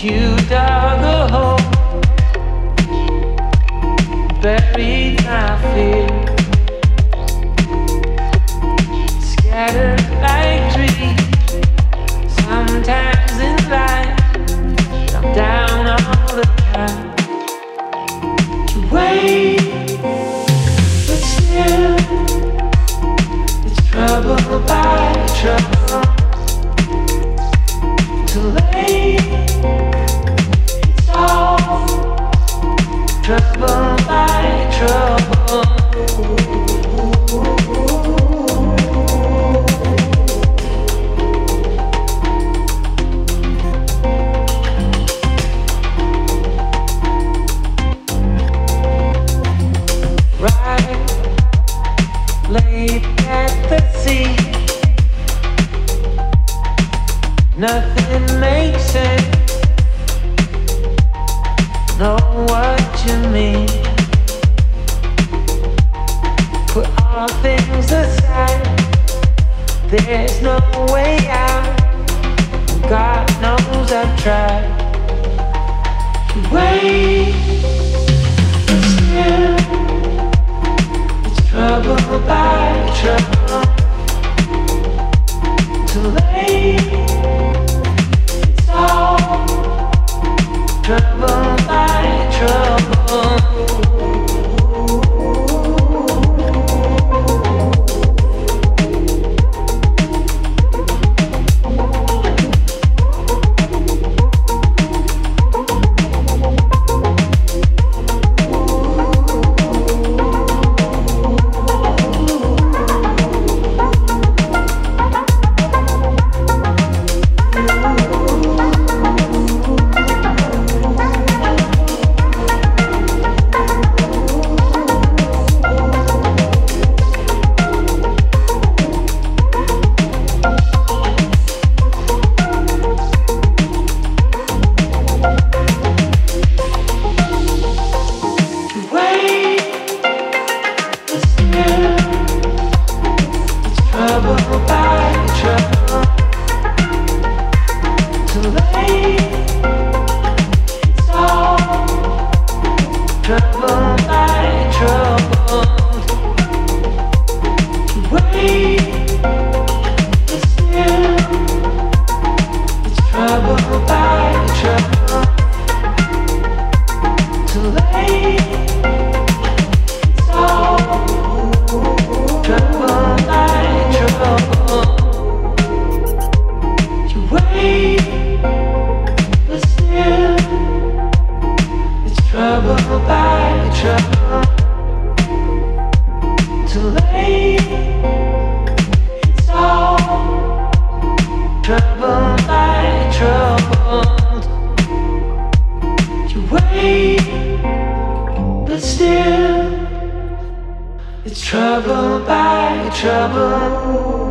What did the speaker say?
You dug a hole, buried my fear, scattered like trees. Sometimes in life, I'm down all the time. You wait, but still, it's trouble by trouble. Too late. Trouble by trouble. Right, laid at the sea. Nothing makes sense. Know what you mean. Put all things aside. There's no way out. God knows I've tried to wait, but still it's trouble by trouble. Too late. It's all trouble by trouble. Trouble by trouble.